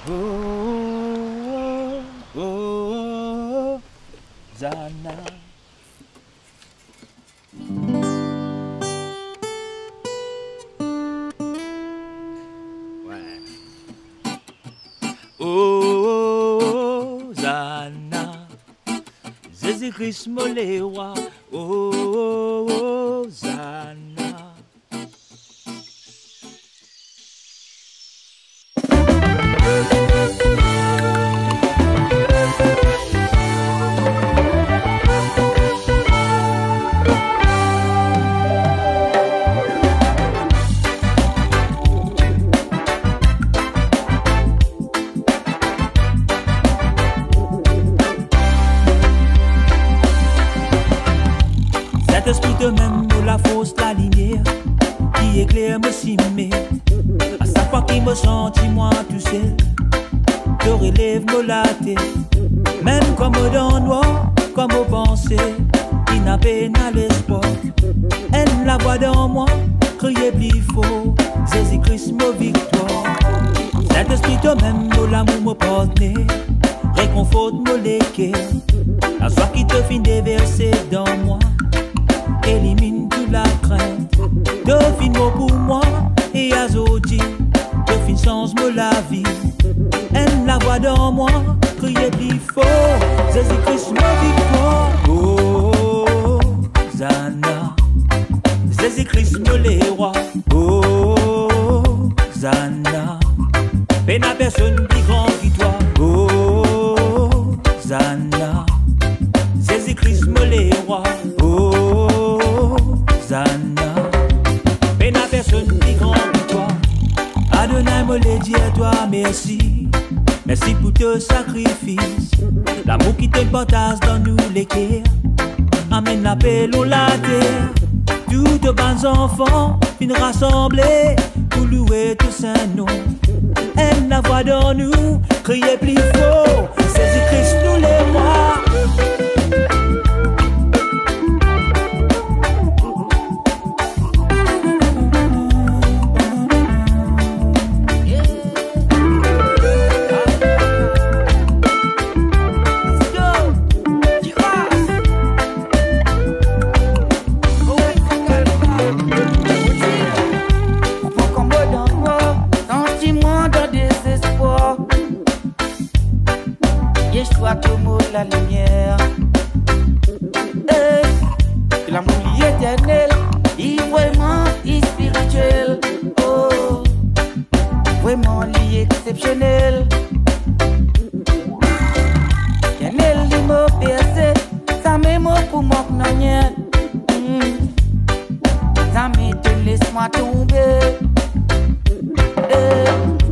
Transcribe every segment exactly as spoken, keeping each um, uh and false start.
Oh, oh, Hosanna. Oh, Hosanna. Jésus-Christ moléwa. Oh, Hosanna. Cet esprit de même de la fausse la lumière qui éclaire me cimé. À chaque fois qu'il me sentit moi tout seul, te relève me la tête. Même comme dans noir, comme aux pensées, il n'a peine à l'espoir. Elle la voix dans moi, crier plus fort, Jésus-Christ me victoire. Cet esprit de même de l'amour me porte, réconforte me l'équerre. La joie qui te finit déverser dans moi élimine toute la crainte. Devine mot pour moi et azodi, devine sens me la vie. Elle la voix dans moi, crier plus fort, Jésus-Christ me victoire. Oh, Hosanna, Jésus-Christ me les rois. Oh, Hosanna, peine à personne plus grand que toi. Oh, Hosanna, Jésus-Christ me les rois. Oh, Hosanna, peine à personne plus grand que toi. Adonai me les dit à toi merci. Merci pour ton sacrifice. L'amour qui te partage dans nous les cœurs. Amène la paix ou la terre. Tous de bons enfants viennent rassembler pour louer tout saint nom. Aime la voix dans nous, criez plus fort, Jésus-Christ nous les rois. La lumière, hey, l'amour éternel, il vraiment est spirituel, oh, vraiment lié exceptionnel. Éternel, il m'a percé, ça me mots pour moi que non rien, ça me te laisse-moi tomber. Hey.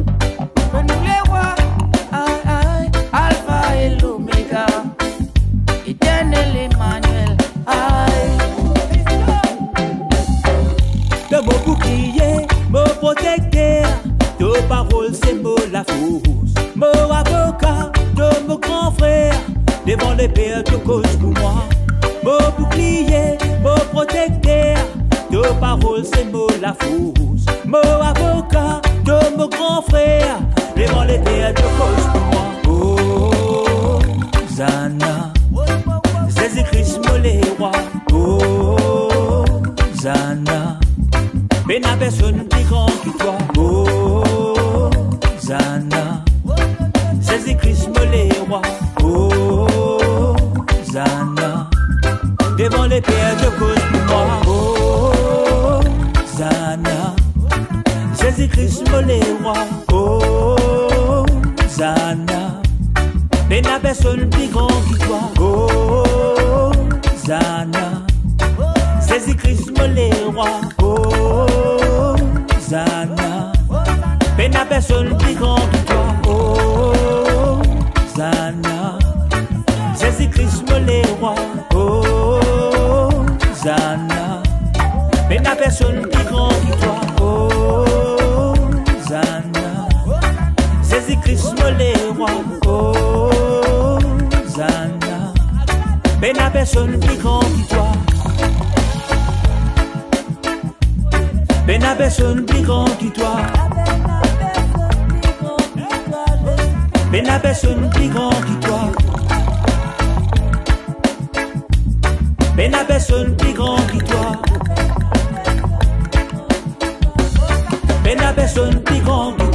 Nos paroles c'est mot la fausse. Mon avocat, de mon grand frère, devant les pères de cause pour moi. Mon bouclier, mon protecteur, nos paroles c'est mot la fausse. Mon avocat, de mon grand frère, devant les pères de cause pour moi. Oh, Hosanna, Jésus-Christ me les rois. Oh, Hosanna, mais n'a personne plus grand que toi. Oh, Hosanna, Jésus-Christ me les rois. Oh, Hosanna, devant les pères de cause pour moi. Oh, Hosanna, Jésus-Christ me les rois. Oh, Hosanna, mais n'a personne plus grand que toi. Oh, Hosanna, Jésus-Christ me les rois. Oh, Hosanna, mais n'a personne plus grand que toi. Oh, Hosanna, Jésus-Christ me les rois. Oh, Hosanna, mais n'a personne plus grand que toi. Oh, Hosanna, Jésus-Christ me les rois. Oh, Hosanna, mais n'a personne plus grand que toi. Mais n'a personne plus grand que toi. Mais n'a personne plus grand que toi. Mais n'a personne plus grand que toi. Mais n'a personne plus grand que toi.